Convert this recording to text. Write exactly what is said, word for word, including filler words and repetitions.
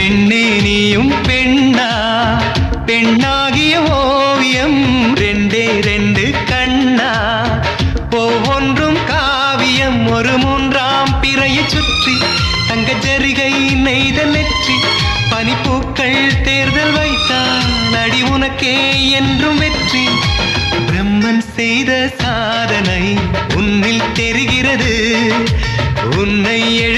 பெண்ணே நீயும் பெண்ணா பெண்ணாகிய ஓவியம் ரெண்டே ரெண்டு கண்ணா ஒவ்வொன்றும் காவியம் ஒரு மூன்றாம் பிறையை சுற்றி தங்க ஜரிகை நெய்த நெற்றி பனிப்பூக்கள் தேர்தல் வைத்தால் அடி உனக்கே என்றும் வெற்றி பிரம்மன் செய்த சாதனை உன்னில் தெரிகிறது உன்னை